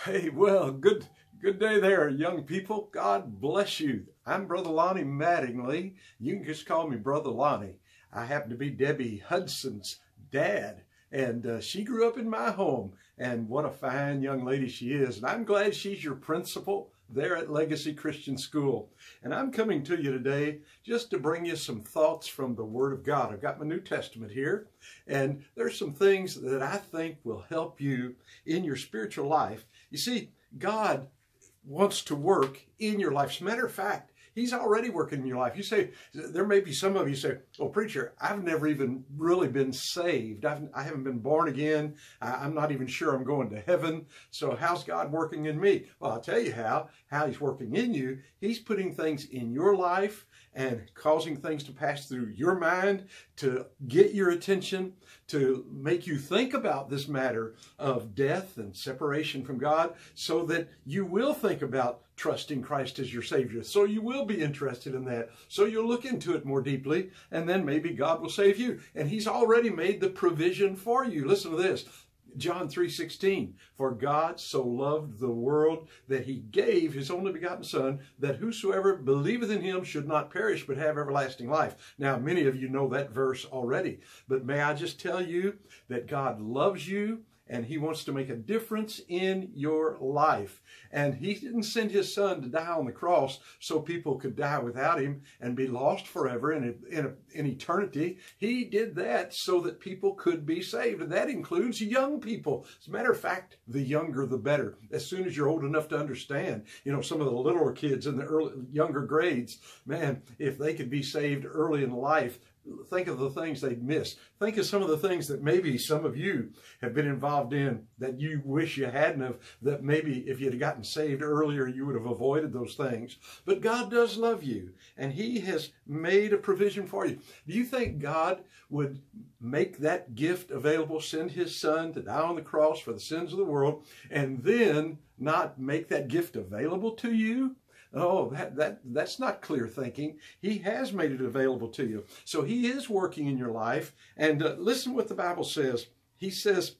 Hey, well, good day there, young people. God bless you. I'm Brother Lonnie Mattingly. You can just call me Brother Lonnie. I happen to be Debbie Hudson's dad, and she grew up in my home. And what a fine young lady she is. And I'm glad she's your principal there at Legacy Christian School. And I'm coming to you today just to bring you some thoughts from the Word of God. I've got my New Testament here, and there's some things that I think will help you in your spiritual life. You see, God wants to work in your life. As a matter of fact, He's already working in your life. You say, there may be some of you say, "Oh, preacher, I've never even really been saved. I haven't been born again. I'm not even sure I'm going to heaven. So how's God working in me?" Well, I'll tell you how He's working in you. He's putting things in your life and causing things to pass through your mind to get your attention, to make you think about this matter of death and separation from God, so that you will think about trusting Christ as your Savior. So you will be interested in that. So you'll look into it more deeply, and then maybe God will save you. And He's already made the provision for you. Listen to this. John 3:16, "For God so loved the world that He gave His only begotten Son, that whosoever believeth in Him should not perish but have everlasting life." Now, many of you know that verse already, but may I just tell you that God loves you, and He wants to make a difference in your life. And He didn't send His Son to die on the cross so people could die without Him and be lost forever in eternity. He did that so that people could be saved. And that includes young people. As a matter of fact, the younger the better. As soon as you're old enough to understand, some of the littler kids in the younger grades, man, if they could be saved early in life, think of the things they'd miss. Think of some of the things that maybe some of you have been involved in that you wish you hadn't have, that maybe if you'd have gotten saved earlier, you would have avoided those things. But God does love you, and He has made a provision for you. Do you think God would make that gift available, send His Son to die on the cross for the sins of the world, and then not make that gift available to you? Oh, that's not clear thinking. He has made it available to you. So He is working in your life. And listen what the Bible says. He says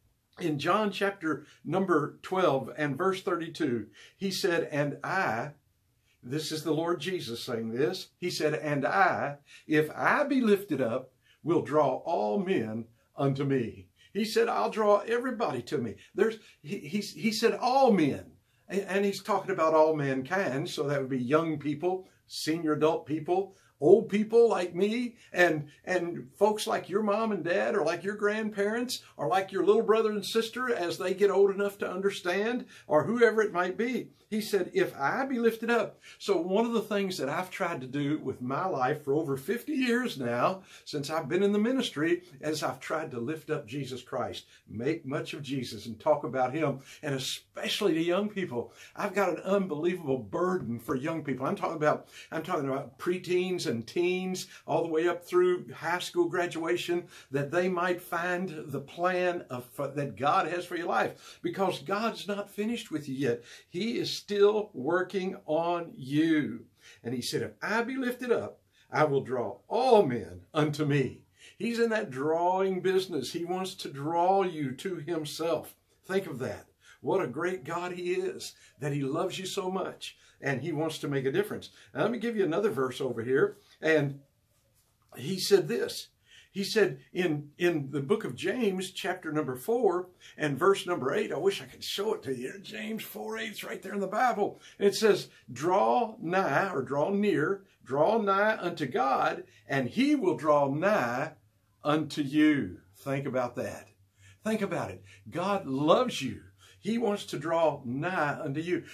in John chapter number 12 and verse 32, He said, "And I," this is the Lord Jesus saying this, He said, "And I, if I be lifted up, will draw all men unto me." He said, "I'll draw everybody to me." He said all men. And He's talking about all mankind, so that would be young people, senior adult people, old people like me, and folks like your mom and dad, or like your grandparents, or like your little brother and sister as they get old enough to understand, or whoever it might be. He said, "If I be lifted up." So one of the things that I've tried to do with my life for over 50 years now, since I've been in the ministry, is I've tried to lift up Jesus Christ, make much of Jesus and talk about Him, and especially to young people. I've got an unbelievable burden for young people. I'm talking about preteens and teens, all the way up through high school graduation, that they might find the plan that God has for your life, because God's not finished with you yet. He is still working on you. And He said, "If I be lifted up, I will draw all men unto me." He's in that drawing business. He wants to draw you to Himself. Think of that. What a great God He is, that He loves you so much, and He wants to make a difference. Now, let me give you another verse over here. And He said this. He said in the book of James, chapter number 4 and verse number 8, I wish I could show it to you. James 4:8, it's right there in the Bible. It says, "Draw nigh," or draw near, "draw nigh unto God, and He will draw nigh unto you." Think about that. Think about it. God loves you. He wants to draw nigh unto you.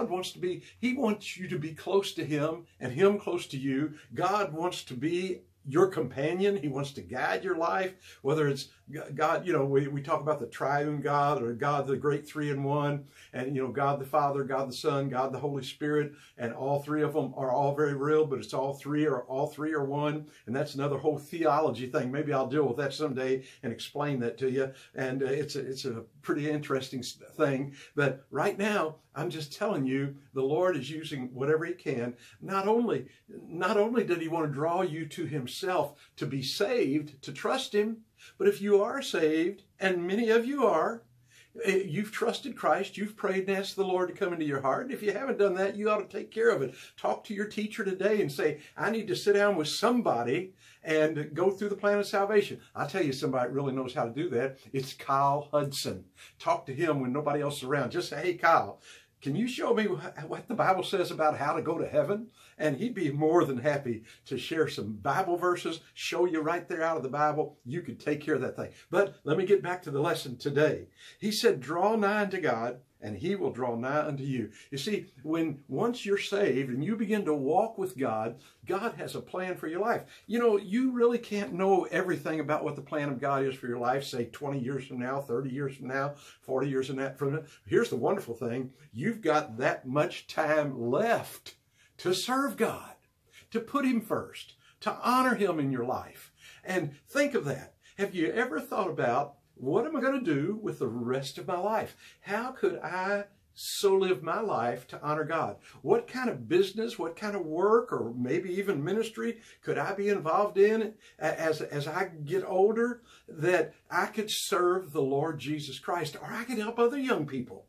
He wants you to be close to Him and Him close to you. God wants to be your companion. He wants to guide your life, whether it's God, we talk about the triune God, or God, the great 3-in-1, and, God the Father, God the Son, God the Holy Spirit, and all three of them are all very real, but it's all three are one. And that's another whole theology thing. Maybe I'll deal with that someday and explain that to you. And it's a pretty interesting thing. But right now, I'm just telling you, the Lord is using whatever He can. Not only did He want to draw you to Himself to be saved, to trust Him, but if you are saved, and many of you are, You've trusted Christ. You've prayed and asked the Lord to come into your heart. And if you haven't done that, you ought to take care of it. Talk to your teacher today and say, I need to sit down with somebody and go through the plan of salvation. I'll tell you somebody that really knows how to do that. It's Kyle Hudson. Talk to him when nobody else is around. Just say, hey, Kyle, can you show me what the Bible says about how to go to heaven? And he'd be more than happy to share some Bible verses, show you right there out of the Bible. You could take care of that thing. But let me get back to the lesson today. He said, draw nigh unto God, and he will draw nigh unto you. You see, once you're saved and you begin to walk with God, God has a plan for your life. You know, you really can't know everything about what the plan of God is for your life, say 20 years from now, 30 years from now, 40 years from now. Here's the wonderful thing. You've got that much time left to serve God, to put him first, to honor him in your life. And think of that. Have you ever thought about, what am I going to do with the rest of my life? How could I so live my life to honor God? What kind of business, what kind of work, or maybe even ministry could I be involved in as I get older, that I could serve the Lord Jesus Christ, or I could help other young people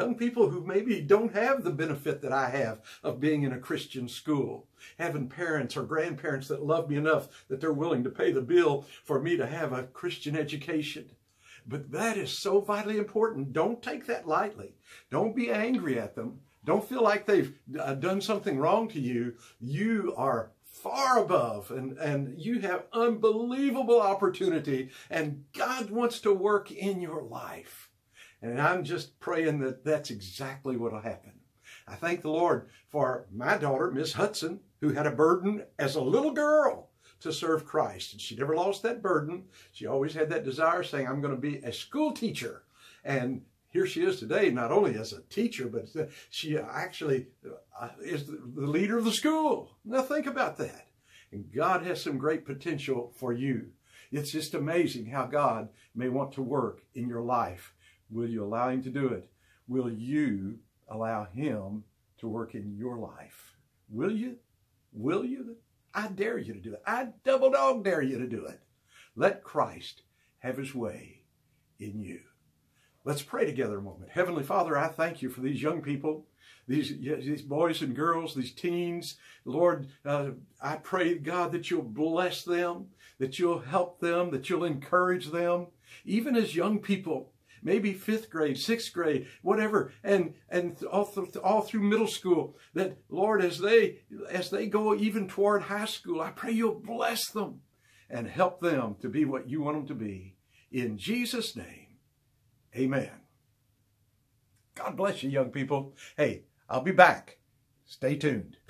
who maybe don't have the benefit that I have of being in a Christian school, having parents or grandparents that love me enough that they're willing to pay the bill for me to have a Christian education. But that is so vitally important. Don't take that lightly. Don't be angry at them. Don't feel like they've done something wrong to you. You are far above, and you have unbelievable opportunity, and God wants to work in your life. And I'm just praying that that's exactly what will happen. I thank the Lord for my daughter, Miss Hudson, who had a burden as a little girl to serve Christ. And she never lost that burden. She always had that desire, saying, I'm going to be a school teacher. And here she is today, not only as a teacher, but she actually is the leader of the school. Now think about that. And God has some great potential for you. It's just amazing how God may want to work in your life. Will you allow him to do it? Will you allow him to work in your life? Will you? Will you? I dare you to do it. I double dog dare you to do it. Let Christ have his way in you. Let's pray together a moment. Heavenly Father, I thank you for these young people, these boys and girls, these teens. Lord, I pray, God, that you'll bless them, that you'll help them, that you'll encourage them, even as young people. Maybe 5th grade, 6th grade, whatever, and all through middle school, that, Lord, as they go even toward high school, I pray you'll bless them and help them to be what you want them to be. In Jesus' name, amen. God bless you, young people. Hey, I'll be back. Stay tuned.